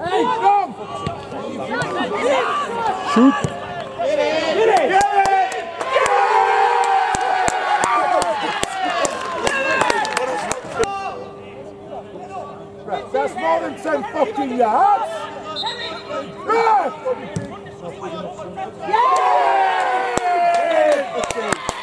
Hey, come! Shoot! Right, that's more than 10 fucking yards! Right! Yeah!